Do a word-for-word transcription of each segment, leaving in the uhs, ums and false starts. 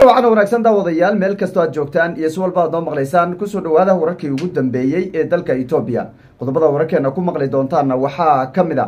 waxaan wanaagsan daawadayaal meel kastoo aad joogtaan iyo si walba aad noo maqlaysaan kusoo dhawaada wararkii ugu dambeeyey ee dalka Ethiopia. Qodobada wararkeena ku maqli doontaana waxaa ka mid ah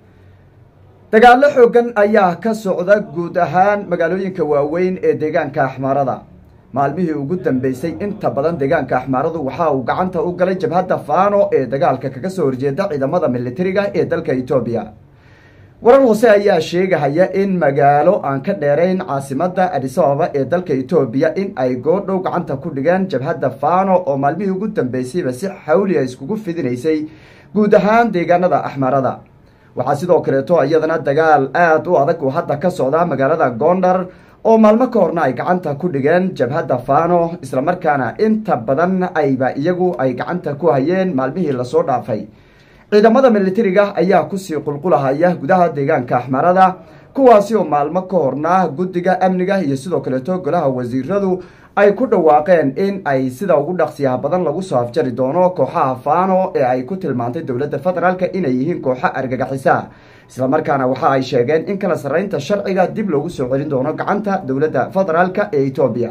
dagaalo xoogan ayaa ka socda guud ahaan magaalooyinka waaweyn ee deegaanka Axmaarada. maalmihii ugu dambeysay inta badan deegaanka Axmaaradu waxa uu gacanta u galay jabhadda Faano ee dagaalka kaga soo horjeeda ciidamada militariga ee dalka Ethiopia. warar hoose ayaa sheegaya in magaalo aan ka dheerayn caasimadda Addis Ababa ee dalka Ethiopia in ay goordhow gacanta ku dhigeen jabhadda Faano oo maalmihii ugu dambeysay si xawli ah iskugu fidinaysay guud ahaan deegaanada Axmaarada. waxaa sidoo kale to iyadana dagaal aad u adag oo hadda ka socda magaalada Gondar oo maalmo ka horna ay gacanta ku dhigeen jabhadda Faano isla markaana inta badan ayba iyagu ay gacanta ku hayeen maalmihii la soo dhaafay. ciidamada militariga ayaa ku sii qulqulahaya gudaha deegaanka Axmaarada kuwaasi oo maalmo ka horna guddiga amniga iyo sidoo kale to golaha wasiiradu ay ku dhawaaqeen in ay sida ugu dhaqsiyaha badan lagu soo afjari doono kooxaha Faano ee ay ku tilmaantay dowladda federaalka inay yihiin kooxo argagixisa. isla markaana waxa ay sheegeen in kala sareynta sharciga dib loogu soo celin doono gacanta dowladda federaalka ee Ethiopia.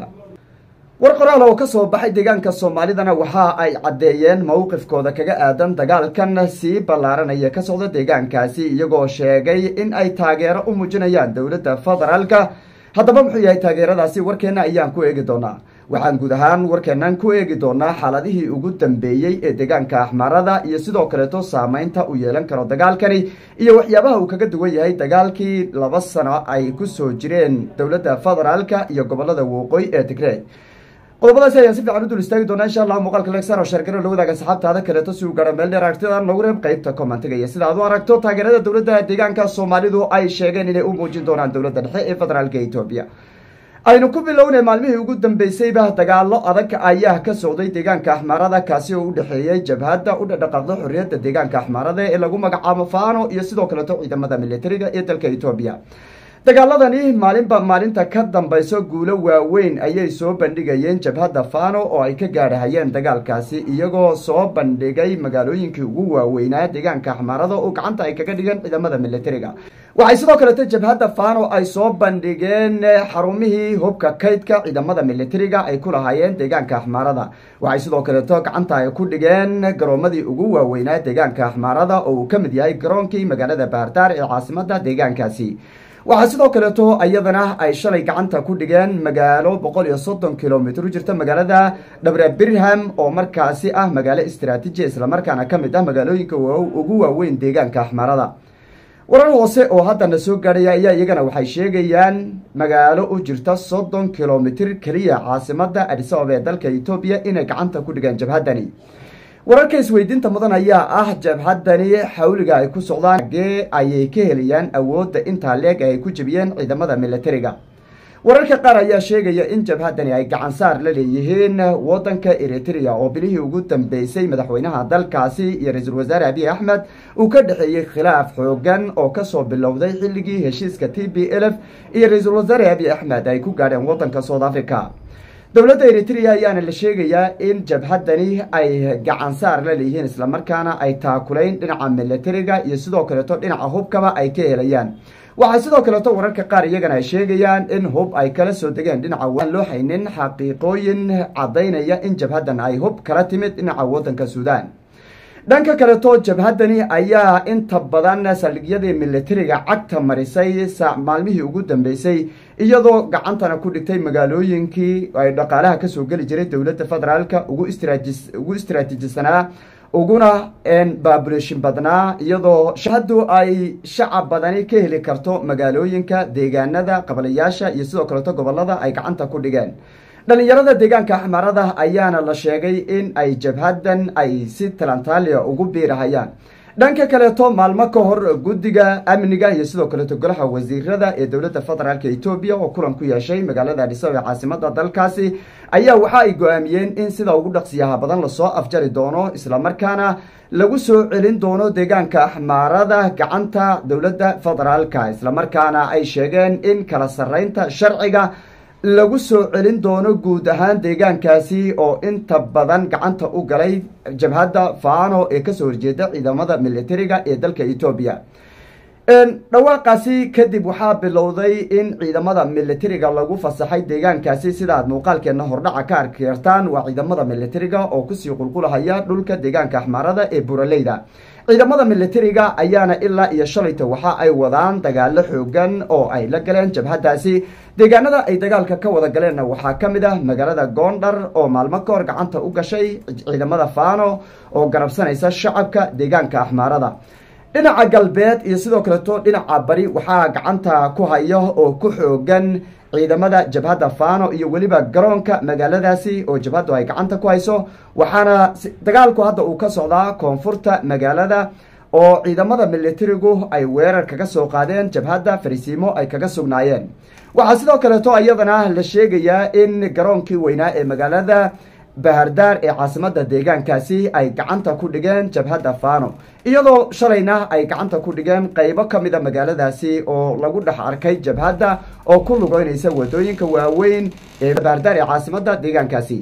war qoraal oo ka soo baxay deegaanka Soomaalidana waxa ay cadeeyeen mowqifkooda kaga aadan dagaalkan si ballaaranaya ka socda deegaankaasi iyagoo sheegay in ay taageero u muujinayaan dowladda federaalka. haddaba muxuu yahay taageeradaasi warkeena ayaan ku eegi doonaa. waxaan guud ahaan warkeenan ku eegi doonaa xaaladihii ugu dambeeyey ee deegaanka Axmaarada iyo sidoo kale to saameynta uu yeelan karo dagaalkani iyo waxyaabaha uu kaga duwan yahay dagaalkii laba sano ay ku soo jireen dowladda federaalka iyo gobolada waqooyi ee Tigray. qodobadaasi ayaan si fiican u dul istaagi doonaa insha Allah. muuqaalka like sar oo share garow la wadaaga asxaabtaada kale to si uu gaaro meel dheer aragtida nagu reeb qaybta commentiga iyo sida aad u aragto taageerada dowladda deegaanka Soomaalidu ay sheegeen inay u muujin doonaan dowladda dhexe ee federaalka Ethiopia. aynu ku bilownay maalmihii ugu dambeysayba dagaalo adag ayaa ka socday deegaanka Axmaarada kaasi oo u dhaxeeyay jabhadda u dhaqaaqda xorriyadda deegaanka Axmaarada ee lagu magacaabo Faano iyo sidoo kale to ciidamada militariga ee dalka Ethiopia. dagaaladani maalinba maalinta ka dambayso guulo waaweyn ayay soo bandhigayeen jabhadda Faano oo ay ka gaarahayeen dagaalkaasi iyagoo soo bandhigay magaalooyinkii ugu waaweynaa deegaanka Axmaarada oo gacanta ay kaga dhigeen ciidamada militariga. waxay sidoo kale jabhadda Faano ay soo bandhigeen xarumihii hubka kaydka ciidamada militariga ay ku lahaayeen deegaanka Axmaarada. waxay sidoo kale gacanta ay ku dhigeen garoomadii ugu waaweynaa deegaanka Axmaarada oo uu ka mid yahay garoonkii magaalada Bahardar ee caasimadda deegaankaasi. waxaa sidoo kale to iyadana ay shalay gacanta ku dhigeen magaalo boqol iyo soddon kilomitir u jirta magaalada Dhabre Birham oo markaasi ah magaalo istiraatiiji isla markaana ka mid ah magaalooyinka ugu waaweyn deegaanka Axmaarada. warar hoose oo haddana soo gaadhaya ayaa iyagana waxay sheegayaan magaalo u jirta soddon kilomitir kaliya caasimadda Addis Ababa ee dalka Ethiopia inay gacanta ku dhigeen jabhaddani. wararka isweydiinta mudan ayaa ah jabhaddani xawliga ay ku socdaan gee ayay ka helayaan awoodda intaa leeg ay ku jabiyeen ciidamada militariga. wararka qaar ayaa sheegaya in jabhaddani ay gacan saar la leeyihiin waddanka Eritrea oo bilihii ugu dambeysay madaxweynaha dalkaasi iyo ra-iisul wasaare Abiy Ahmed uu ka dhaxeeyay khilaaf xoogan oo ka soo bilowday xilligii heshiiska T P L F iyo ra-iisul wasaare Abiy Ahmed ay ku gaadheen waddanka South Africa. dowladda Eritrea ayaana la sheegayaa in jabhaddani ay gacan saar la leeyihiin isla markaana ay taakulayn dhinaca militariga iyo sidoo kale to dhinaca hubkaba ay ka helayaan. waxaa sidoo kale to wararka qaar iyagana ay sheegayaan in hub ay kala soo degeen dhinaca aan loo haynin xaqiiqooyin cadaynaya in jabhaddan ay hub kala timid dhinaca waddanka Suudaan. dhanka kale to jabhaddani ayaa inta badan saldhigyadii militariga cagta marisay maalmihii ugu dambeysay iyadoo gacantana ku dhigtay magaalooyinkii ay dhaqaalaha ka soo geli jiray dowladda federaalka ugu istiraatiijis ugu istiraatiijisanaa uguna en population badnaa iyadoo shacabdu ay shacab badani ka heli karto magaalooyinka deegaanada qabalayaasha iyo sidoo kale gobolada ay gacanta ku dhigeen. dhalinyarada deegaanka Axmaarada ayaana la sheegay in ay jabhaddan ay si talantaaliya ugu biirahayaan. dhanka kale to maalmo ka hor guddiga amniga iyo sidoo kale golaha wasiirada ee dowladda federaalka Ethiopia oo kulan ku yeeshay magaalada Addis Ababa ee caasimadda dalkaasi ayaa waxa ay go'aamiyeen in sida ugu dhaqsiyaha badan la soo afjari doono isla markaana lagu soo celin doono deegaanka Axmaarada gacanta dowladda federaalka isla markaana ay sheegeen in kala sareynta sharciga lagu soo celin doono guud ahaan deegaankaasi oo inta badan gacanta u galay jabhadda Faano ee ka soo horjeeda ciidamada militariga ee dalka Ethiopia. dhawaaqaasi kadib waxaa bilowday in ciidamada militariga lagu fasaxay deegaankaasi sida aad muuqaalkeena hordhaca ka arki kartaan waa ciidamada militariga oo kusii qulqulahaya dhulka deegaanka axmaarada ee buraleyda ciidamada militariga ayaana ilaa iyo shalayta waxa ay wadaan dagaalo xoogan oo ay la galeen jabhadaasi deegaanada ay dagaalka ka wada galeenna waxaa ka mid ah magaalada Gondar oo maalmo ka hor gacanta u gashay ciidamada Faano oo garabsanaysa shacabka deegaanka axmaarada dhinaca galbeed iyo sidoo kale to dhinaca bari waxaa gacanta ku hayo oo ku xoogan ciidamada jabhada Faano iyo waliba garoonka magaaladaasi oo jabhadu ay gacanta ku hayso waxaana dagaalku hadda uu ka socdaa koonfurta magaalada oo ciidamada militarigu ay weerar kaga soo qaadeen jabhada Fariisimo ay kaga sugnaayeen waxaa sidoo kale to iyadana la sheegayaa in garoonkii weynaa ee magaalada Bahardar ee caasimada deegaankaasi ay gacanta ku dhigeen jabhada Faano iyadoo shalayna ay gacanta ku dhigeen qaybo kamida magaaladaasi oo lagu dhex arkay jabhada oo ku lugeynaysa wadooyinka waaweyn ee Bahardar ee caasimada deegaankaasi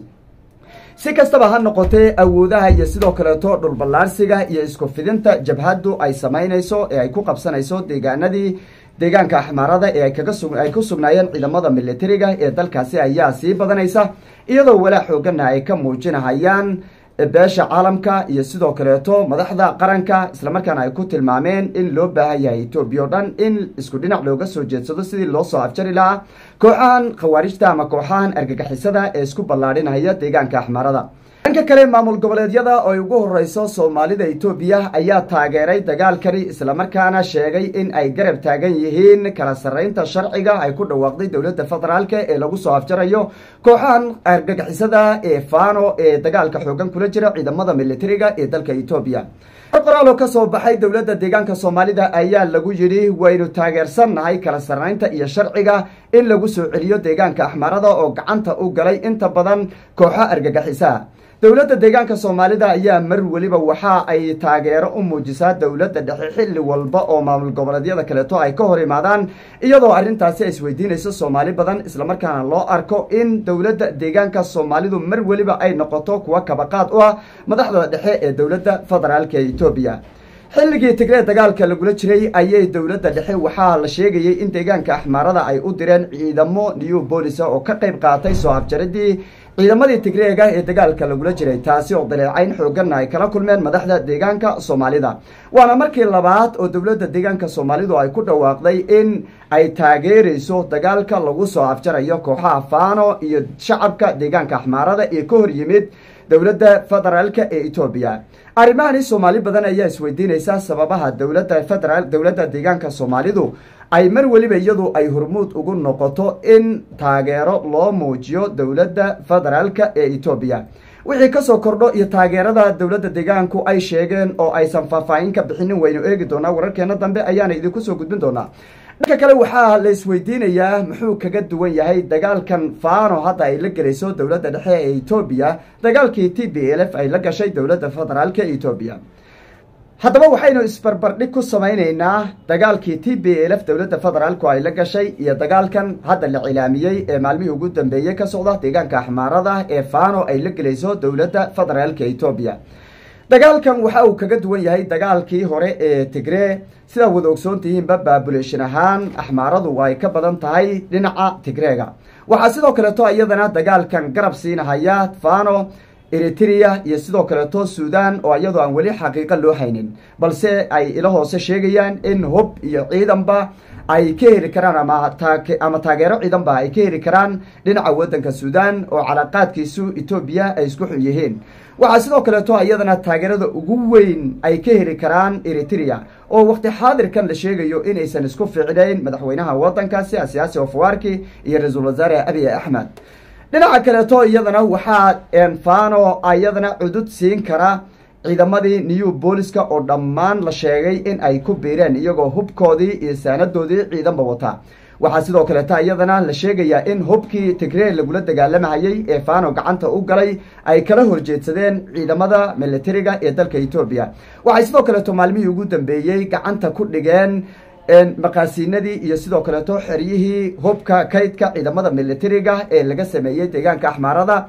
si kastaba ha noqotee awoodaha iyo sidoo kale to dhul ballaarsiga iyo isku fidinta jabhadu ay sameynayso ee ay ku qabsanayso deegaanadii deegaanka axmaarada ee ay kaga sug ay ku sugnaayeen ciidamada militariga ee dalkaasi ayaa sii badanaysa iyadoo walaa xoogana ay ka muujinayaan beesha caalamka iyo sidoo kale to madaxda qaranka isla markaana ay ku tilmaameen in loo baahan yahay Itoobiya dhan in isku dhinac looga soo jeedsado sidii loo soo afjari lahaa kooxahan khawaarijta ama kooxahan argagixisada ee isku ballaarinaya deegaanka axmaarada dhanka kale maamul goboleedyada oo ugu horeyso Soomaalida Itoobiya ayaa taageeray dagaalkani isla markaana sheegay in ay garab taagan yihiin kala sareynta sharciga ay ku dhawaaqday dawladda federaalka ee lagu soo afjarayo kooxahan argagixisada ee Faano ee dagaalka xoogan kula jira ciidamada militariga ee dalka Itoobiya qoraal ka soo baxay dawladda deegaanka Soomaalida ayaa lagu yiri waynu taageersanahay kala sareynta iyo sharciga in lagu soo celiyo deegaanka axmaarada oo gacanta u galay inta badan kooxo argagixisa dawladda deegaanka Soomaalida ayaa mar waliba waxa ay taageero u muujisaa dawladda dhexe xilli walba oo maamul goboleedyada kale to ay ka hor imaadaan iyadoo arintaasi ay isweydiinayso Soomaali badan isla markaana loo arko in dawladda deegaanka Soomaalidu mar waliba ay noqoto kuwa kabaqaad u ah madaxda dhexe ee dawladda federaalka ee Itoobiya xilligii Tigray dagaalka lagu jiray ayay dawladda dhexe waxa la sheegayay in deegaanka axmaarada ay u direen ciidamo new police oo ka qayb qaatay soo afjaridii ciidamadii Tigrayga ee dagaalka lagu jiray taasi oo daleecayn xoogan ay kala kulmeen madaxda deegaanka Soomaalida waana markii labaad oo dawladda deegaanka Soomaalidu ay ku dhawaaqday in ay taageerayso dagaalka lagu soo afjarayo kooxaha Faano iyo shacabka deegaanka axmaarada ee ka hor yimid dawladda federaalka ee Itoobiya arrimahan Soomaali badan ayaa isweydiinaysa sababaha dawladda federaal dawladda deegaanka Soomaalidu ay mar waliba iyadu ay hormuud ugu noqoto in taageero loo muujiyo dawladda federaalka ee Itoobiya wixii ka soo kordho iyo taageerada dawladda deegaanku ay sheegeen oo aysan faahfaahin ka bixinin waynu eegi doonaa wararkeena dambe ayaana idinku soo gudbin doonaa dhanka kale waxaa la isweydiinayaa muxuu kaga duwan yahay dagaalkan Faano hadda ay la galayso dawladda dhexe ee Itoobiya dagaalkii T B L F ay la gashay dawladda federaalka ee Itoobiya haddaba waxaynu isbarbardhig ku samaynaynaa dagaalkii T B L F dawladda federaalku ay la gashay iyo dagaalkan hadda la cilaamiyay ee maalmihii ugu dambeeyay ka socda deegaanka axmaarada ee Faano ay la galayso dawladda federaalka ee Itoobiya dagaalkan waxa uu kaga duwan yahay dagaalkii hore ee Tigray sida wada ogsoontihiin population ahaan axmaaradu ay ka badan tahay dhinaca Tigrayga waxa sidoo kale to iyadana dagaalkan garab siinahaya Faano Eritrea iyo sidoo kale to Sudan oo iyadoo aan wali xaqiiqo loo haynin balse ay ila hoose sheegayaan in hub iyo ciidanba ay ka heli karaan ama ama taageero ciidanba ay ka heli karaan dhinaca wadanka Sudan oo calaaqaadkiisu Itoobiya ay isku xun yihiin waxa sidoo kale to iyadana taageerada ugu weyn ay ka heli karaan Eritrea oo waqti xaadirkan la sheegayo in aysan isku fiicnayn madaxweynaha wadankaasi Siyaasi Afwerki iyo ra'iisul wasaare Abiy Ahmed dhinaca kale to iyadana waxaa een Faano ayadana cudud siin kara ciidamadii new police oo dhammaan la sheegay in ay ku biireen iyagoo hubkoodii iyo saanadoodii ciidanba wata waxaa sidoo kale ta iyadana la sheegayaa in hubkii Tigray lagula dagaalamayay ee Faano gacanta u galay ay kala horjeedsadeen ciidamada militariga ee dalka Itoobiya waxay sidoo kale to maalmihii ugu dambeeyay gacanta ku dhigeen en maqaasinadii iyo sidoo kale to xeriyihii hubka kaydka ciidamada militariga ee laga sameeyay deegaanka axmaarada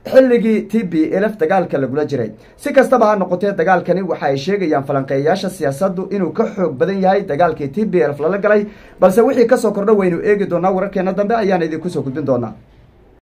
xilligii t b l f dagaalka lagula jiray. si kastaba ha noqotee dagaalkani waxa ay sheegayaan falanqeeyayaasha siyaasaddu inuu ka xoog badan yahay dagaalkii t b l f lala galay balse wixii kasoo kordha waynu eegi doonaa wararkeena dambe ayaan idinku soo gudbin doonaa.